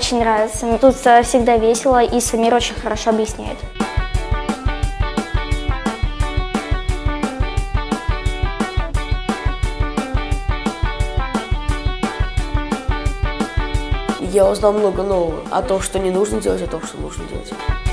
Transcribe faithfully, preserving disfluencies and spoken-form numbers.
очень нравится. Тут всегда весело, и Самир очень хорошо объясняет. Я узнал много нового о том, что не нужно делать, о том, что нужно делать.